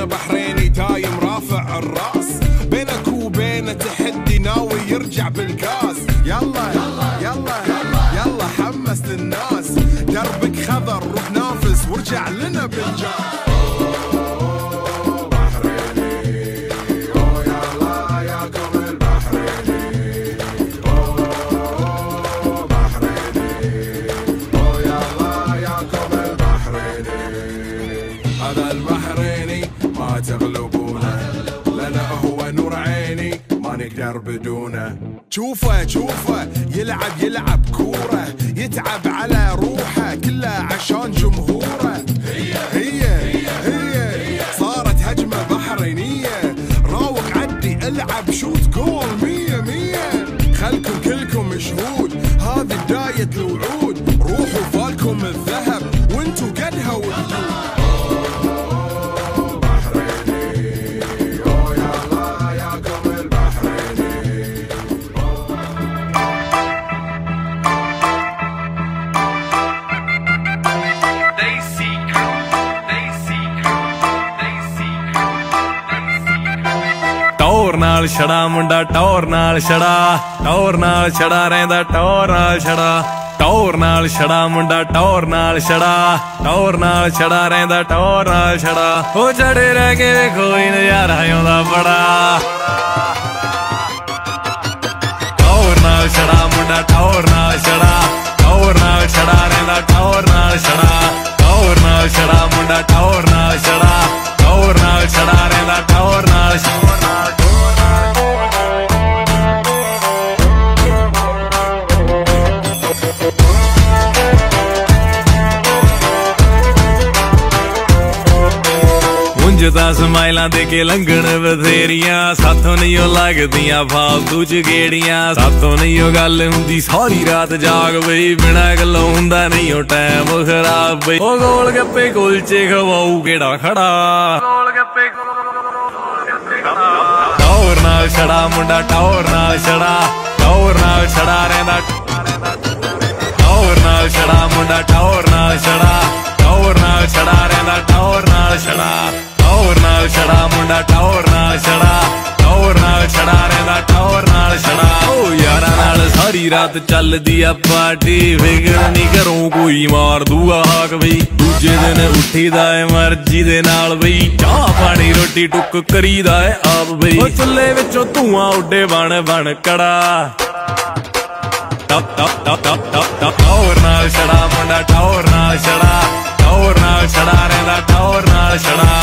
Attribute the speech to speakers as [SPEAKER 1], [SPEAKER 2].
[SPEAKER 1] بحريني دايم رافع الراس، بينك وبينه تحدي ناوي يرجع بالكاس. يلا يلا يلا حمس للناس، دربك خضر روح نافس وارجع لنا بالجاس. هذا البحريني ما تغلبونه، لنا هو نور عيني ما نقدر بدونه. شوفه يلعب كوره، يتعب على روحه كله عشان جمهوره. هي صارت هجمه بحرينيه، راوق عدي العب شوت جول 100. خلكم كلكم شهود، هذه بدايه الوعود، روحوا فالكم الذهب وانتو قدها والدود.
[SPEAKER 2] टौर नाल छड़ा मुंडा टौर नाल छड़ा, टौर नाल छड़ा रहिंदा टौर नाल छड़ा। टौर नाल छड़ा मुंडा टौर नाल छड़ा, टौर नाल छड़ा रहिंदा टौर नाल छड़ा। ओ छड़े रह के कोई नजारा आउंदा बड़ा। टौर नाल छड़ा मुंडा टौर नाल छड़ा, टौर नाल छड़ा रहिंदा टौर नाल छड़ा। टौर नाल छड़ा मुंडा टौर नाल छड़ा, टौर नाल छड़ा रहिंदा टौर नाल छड़ा। मुंजदा समाइलां दे के लंघण बथेरियां, साथों नहीं लगदियां फालतू च गेड़ियां। साथों नहीं गल हुंदी सारी रात जाग बई, बिना गल्लों हुंदा नहीं टैम खराब बई। ओ गोल गप्पे कुलचे खवाऊ केड़ा खड़ा, टौर नाल छड़ा मुंडा टौर नाल छड़ा, टौर नाल छड़ा रहिंदा टौर नाल छड़ा मुंडा टौर नाल छड़ा। टौर नाल छड़ा रहिंदा टौर नाल छड़ा। टौर नाल छड़ा मुंडा टौर नाल छड़ा, टौर नाल छड़ा रहिंदा टौर नाल छड़ा। ओ यारां नाल सारी रात चलदी आ पार्टी, फिकर नहीं घरों कोई मार दूगा हाक बई। दूजे दिन उठीदा है मर्जी दे नाल बई, चाह पानी रोटी टुक करीदा है आप बई। ओ चुल्हे विचों धुआं उड्डे बन बन कड़ा, टौर नाल छड़ा मुंडा टौर नाल छड़ा, टौर नाल छड़ा रहिंदा टौर नाल छड़ा।